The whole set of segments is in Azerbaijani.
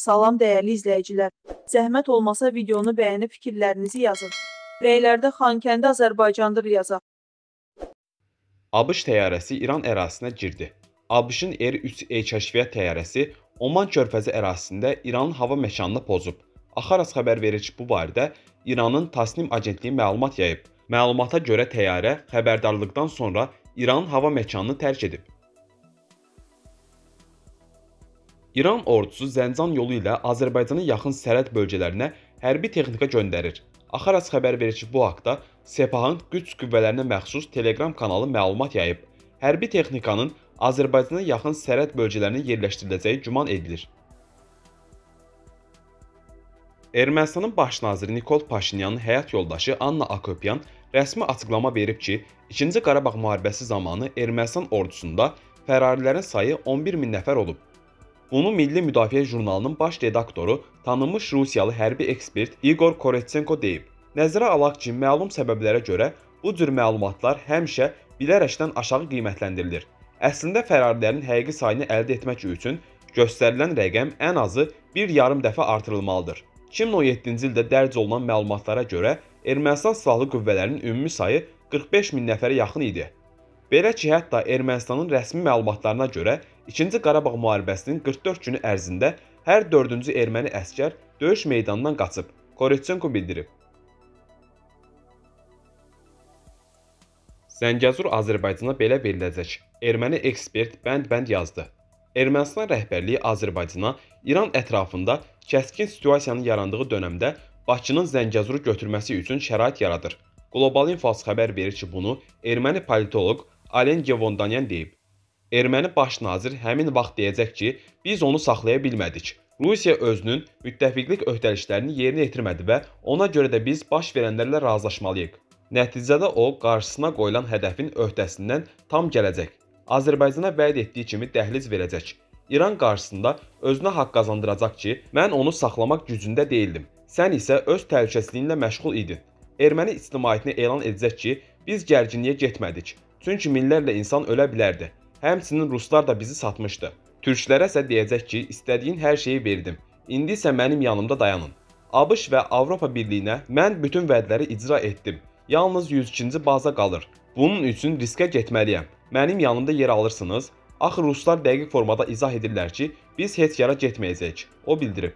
Salam dəyərli izləyicilər. Zəhmət olmasa videonu bəyənib fikirlərinizi yazın. Rəylərdə Xankəndi Azərbaycandır yazaq. ABŞ təyyarəsi İran ərazisinə girdi. ABŞ-ın R-3E kəşfiyyat təyyarəsi Oman körfəzi ərazisində İranın hava məkanını pozub. Axaras xəbər verir ki, bu barədə İranın Tasnim agentliyi məlumat yayıb. Məlumata görə təyyarə xəbərdarlıqdan sonra İranın hava məkanını tərk edib. İran ordusu Zəncan yolu ilə Azərbaycanın yaxın sərhəd bölgələrinə hərbi texnika göndərir. Axaras xəbər verir ki, bu haqda Sepahın güc qüvvələrinə məxsus Telegram kanalı məlumat yayıb. Hərbi texnikanın Azərbaycana yaxın sərhəd bölgələrinə yerləşdiriləcəyi güman edilir. Ermənistanın baş naziri Nikol Paşinyanın həyat yoldaşı Anna Akopyan rəsmi açıqlama verib ki, 2-ci Qarabağ müharibəsi zamanı Ermənistan ordusunda fərarilərin sayı 11 min nəfər olub. Bunu Milli Müdafiə jurnalının baş redaktoru, tanınmış Rusiyalı hərbi ekspert Igor Koretsenko deyib. Nəzərə alaq ki, məlum səbəblərə görə bu cür məlumatlar həmişə bilərəkdən aşağı qiymətləndirilir. Əslində fərarilərin həqiqi sayını əldə etmək üçün göstərilən rəqəm ən azı bir yarım dəfə artırılmalıdır. 2017-ci ildə dərc olunan məlumatlara görə Ermənistan silahlı qüvvələrinin ümumi sayı 45 min nəfərə yaxın idi. Belə ki, hətta Ermənistanın rəsmi məlumatlarına görə 2-ci Qarabağ müharibəsinin 44 günü ərzində hər 4-cü erməni əsgər döyüş meydanından qaçıb, Koretsenko bildirib. Zəngəzur Azərbaycana belə veriləcək, erməni ekspert bənd-bənd yazdı. Ermənistan rəhbərliyi Azərbaycana İran ətrafında kəskin situasiyanın yarandığı dönəmdə Bakının Zəngəzuru götürməsi üçün şərait yaradır. Qlobal Infos xəbər verir ki, bunu erməni politoloq Alen Gevondanyan deyib. Erməni baş nazir həmin vaxt deyəcək ki, biz onu saxlaya bilmədik. Rusiya özünün müttəfiqlik öhdəliklərini yerinə yetirmədi və ona görə də biz baş verənlərlə razılaşmalıyıq. Nəticədə o, qarşısına qoyulan hədəfin öhdəsindən tam gələcək. Azərbaycana vəd etdiyi kimi dəhliz verəcək. İran qarşısında özünə haqq qazandıracaq ki, mən onu saxlamaq gücündə deyildim. Sən isə öz təhlükəsizliyinlə məşğul idin. Erməni ictimaiyyətinə elan edəcək ki, biz gərginliyə getmədik. Çünki minlərlə insan ölə bilərdi. Həmçinin ruslar da bizi satmışdı. Türklərə isə deyəcək ki, istədiyin hər şeyi verdim. İndi isə mənim yanımda dayanın. ABŞ və Avropa Birliyinə mən bütün vədləri icra etdim. Yalnız 102-ci baza qalır. Bunun üçün riskə getməliyəm. Mənim yanımda yer alırsınız. Axı ruslar dəqiq formada izah edirlər ki, biz heç yara getməyəcəyik. O bildirib.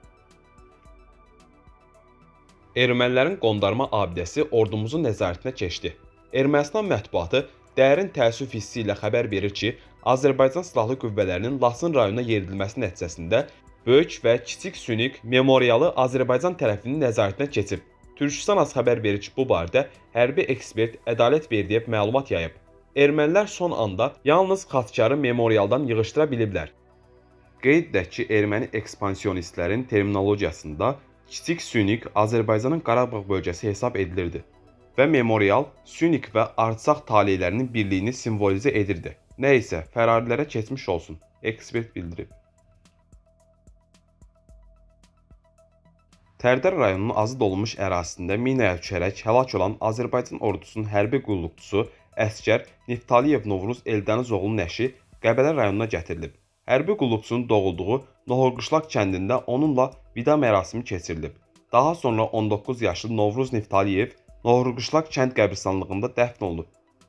Ermənilərin qondarma abidəsi ordumuzun nəzarətinə keçdi. Ermənistan mətbuatı dərin təəssüf hissi ilə xəbər verir ki, Azərbaycan silahlı qüvvələrinin Laçın rayonuna yeridilməsi nəticəsində böyük və kiçik sünik memorialı Azərbaycan tərəfinin nəzarətinə keçib. Türkistan AS xəbər verir ki, bu barədə hərbi ekspert Ədalət Verdiyev məlumat yayıb. Ermənilər son anda yalnız Xatkarı memorialdan yığışdıra biliblər. Qeyd edək ki, erməni ekspansionistlərin terminologiyasında kiçik sünik Azərbaycanın Qarabağ bölgəsi hesab edilirdi və memorial sünik və Artsaq taleylərinin birliyini simvolizə edirdi. Nə isə fərarilərə keçmiş olsun, ekspert bildirib. Tərdər rayonunun azad olunmuş ərazisində minaya düşərək həlak olan Azərbaycan ordusunun hərbi qulluqçusu əsgər Niftaliyev Novruz Eldənizoğlunun nəşi Qəbələ rayonuna gətirilib. Hərbi qulluqçunun doğulduğu Nohurquşlaq kəndində onunla vida mərasimi keçirilib. Daha sonra 19 yaşlı Novruz Niftaliyev Nohurquşlaq kənd qəbristanlığında dəfn olunub.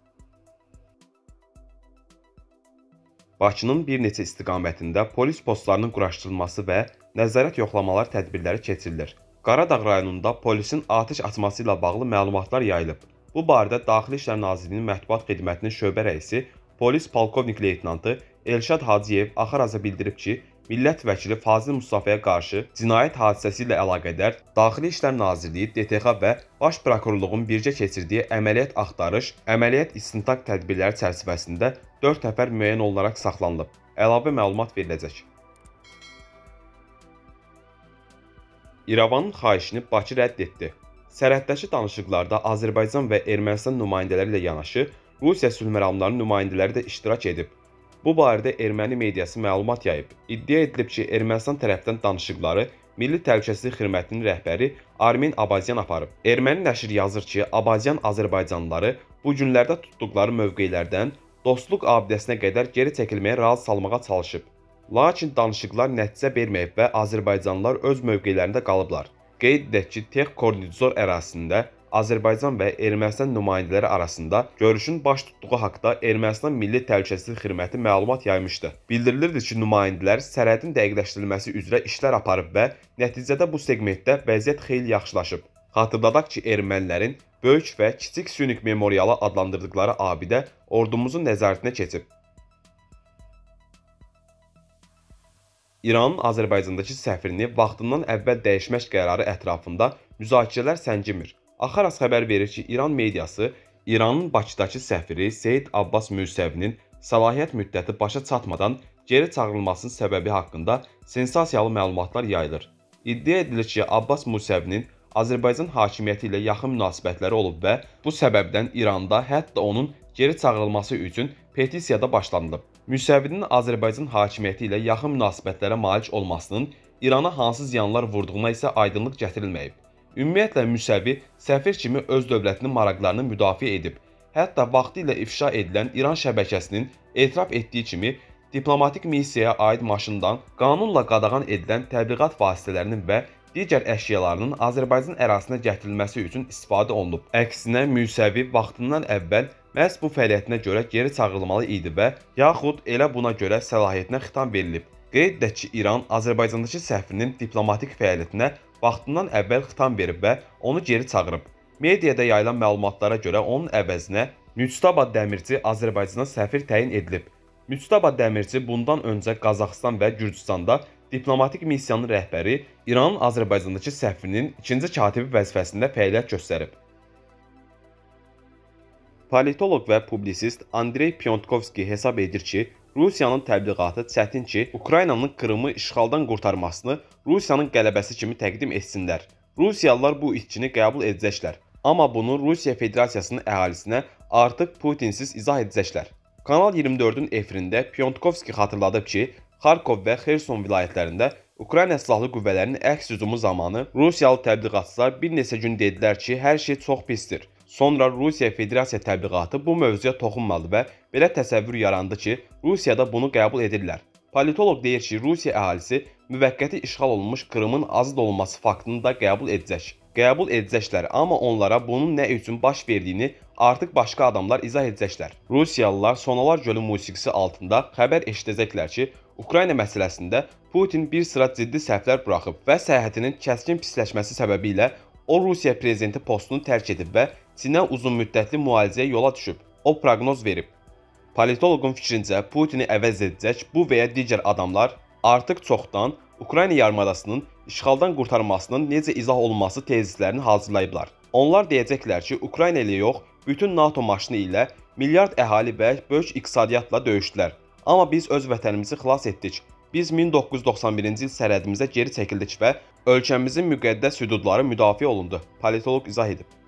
Bakının bir neçə istiqamətində polis postlarının quraşdırılması və nəzarət yoxlamalar tədbirləri keçirilir. Qaradağ rayonunda polisin atəş açması ilə bağlı məlumatlar yayılıb. Bu barədə Daxili İşlər Nazirliyinin mətbuat xidmətinin şöbə rəisi, polis polkovnik leytenantı Elşad Hacıyev Axaraza bildirib ki, millət vəkili Fazil Mustafaya qarşı cinayət hadisəsi ilə əlaqədar Daxili İşlər Nazirliyi, DTX və Baş Prokurorluğun birgə keçirdiyi əməliyyat axtarış, əməliyyat istintaq tədbirləri çərçivəsində 4 nəfər müəyyən olunaraq saxlanılıb. Əlavə məlumat veriləcək. İrəvanın xahişini Bakı rədd etdi. Sərhəddəki danışıqlarda Azərbaycan və Ermənistan nümayəndələri ilə yanaşı, Rusiya sülh məramlarının nümayəndələri də iştirak edib. Bu barədə erməni mediası məlumat yayıb. İddia edilib ki, Ermənistan tərəfdən danışıqları Milli Təhlükəsizlik Xidmətinin rəhbəri Armen Abazyan aparıb. Erməni nəşr yazır ki, Abazyan Azərbaycanlıları bu günlərdə tutduqları mövqelərdən Dostluq abidəsinə qədər geri çəkilməyə razı salmağa çalışıb. Lakin danışıqlar nəticə verməyib və azərbaycanlılar öz mövqelərində qalıblar. Qeyd edək ki, Tex-Kornizor ərazisində Azərbaycan və Ermənistan nümayəndələri arasında görüşün baş tutduğu haqda Ermənistan Milli Təhlükəsizlik Xidməti məlumat yaymışdı. Bildirilirdi ki, nümayəndələr sərhədin dəqiqləşdirilməsi üzrə işlər aparıb və nəticədə bu segmentdə vəziyyət xeyli yaxşılaşıb. Xatırladaq ki, ermənilərin böyük və kiçik Sünik memorialı adlandırdıqları abidə ordumuzun nəzarətinə keçib. İranın Azərbaycandakı səfirini vaxtından əvvəl dəyişmək qərarı ətrafında müzakirələr səngimir. Axaras xəbər verir ki, İran mediası İranın Bakıdakı səfiri Seyid Abbas Müsəvinin səlahiyyət müddəti başa çatmadan geri çağırılmasının səbəbi haqqında sensasiyalı məlumatlar yayılır. İddia edilir ki, Abbas Müsəvinin Azərbaycan hakimiyyəti ilə yaxın münasibətləri olub və bu səbəbdən İranda hətta onun geri çağırılması üçün petisiyada başlanılıb. Müsəvinin Azərbaycan hakimiyyəti ilə yaxın münasibətlərə malik olmasının İrana hansı ziyanlar vurduğuna isə aydınlıq gətirilməyib. Ümumiyyətlə, Müsəvi səfir kimi öz dövlətinin maraqlarını müdafiə edib. Hətta vaxtilə ifşa edilən İran şəbəkəsinin etiraf etdiyi kimi, diplomatik missiyaya aid maşından qanunla qadağan edilən təbliğat vasitələrinin və digər əşyalarının Azərbaycan ərazisinə gətirilməsi üçün istifadə olunub. Əksinə, Müsəvi vaxtından əvvəl məhz bu fəaliyyətinə görə geri çağırılmalı idi və yaxud elə buna görə səlahiyyətinə xitam verilib. Qeyd edək ki, İran Azərbaycandakı səfirinin diplomatik fəaliyyətinə vaxtından əvvəl xitam verib və onu geri çağırıb. Mediada yayılan məlumatlara görə onun əvəzinə Müctaba Dəmirci Azərbaycana səfir təyin edilib. Müctaba Dəmirci bundan öncə Qazaxıstan və Gürcüstanda diplomatik missiyanın rəhbəri, İranın Azərbaycandakı səfirinin ikinci katibi vəzifəsində fəaliyyət göstərib. Politoloq və publisist Andrey Pyontkovski hesab edir ki, Rusiyanın təbliğatı çətin ki, Ukraynanın Krımı işğaldan qurtarmasını Rusiyanın qələbəsi kimi təqdim etsinlər. Rusiyalılar bu itkini qəbul edəcəklər. Amma bunu Rusiya Federasiyasının əhalisinə artıq Putinsiz izah edəcəklər. Kanal 24-ün efirində Pyontkovski xatırladıb ki, Xarkov və Xerson vilayətlərində Ukrayna silahlı qüvvələrinin əks hücumu zamanı Rusiyalı təbliğatçılar bir neçə gün dedilər ki, hər şey çox pisdir. Sonra Rusiya Federasiya təbliğatı bu mövzuya toxunmadı və belə təsəvvür yarandı ki, Rusiyada bunu qəbul edirlər. Politoloq deyir ki, Rusiya əhalisi müvəqqəti işğal olunmuş Krımın azad olunması faktını da qəbul edəcək. Qəbul edəcəklər, amma onlara bunun nə üçün baş verdiyini artıq başqa adamlar izah edəcəklər. Rusiyalılar Sonalar Gölü musiqisi altında xəbər eşidəcəklər ki, Ukrayna məsələsində Putin bir sıra ciddi səhvlər buraxıb və səyahətinin kəskin pisləşməsi səbəbilə o Rusiya prezidenti postunu tərk edib və Çinə uzunmüddətli müalicəyə yola düşüb. O proqnoz verib. Politoloqun fikrincə Putini əvəz edəcək bu və ya digər adamlar artıq çoxdan Ukrayna yarımadasının işğaldan qurtarmasının necə izah olunması tezislərini hazırlayıblar. Onlar deyəcəklər ki, Ukrayna ilə yox, bütün NATO maşını ilə milyard əhali və böyük iqtisadiyyatla döyüşdülər. Amma biz öz vətənimizi xilas etdik. Biz 1991-ci il sərhədimizə geri çəkildik və ölkəmizin müqəddəs hüdudları müdafiə olundu, politoloq izah edib.